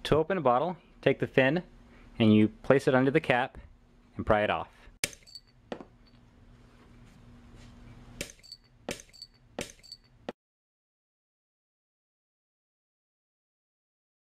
To open a bottle, take the fin and you place it under the cap and pry it off.